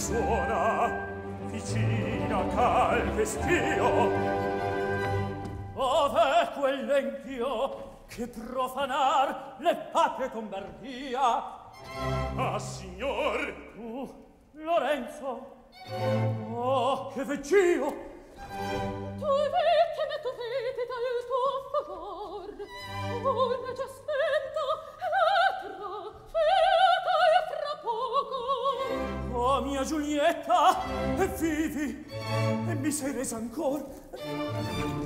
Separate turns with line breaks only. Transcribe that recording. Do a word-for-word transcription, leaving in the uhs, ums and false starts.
suona vicina calpestio.
Ove quell'empio che profanar le patrie convertia?
Ah, signor!
Tu, Lorenzo! Oh, che vecchio!
Tu vittime, tu vedi dal tuo favor, una già spenta, l'altra fiata e fra poco.
Oh, mia Giulietta, e vivi, e mi sei resa ancor.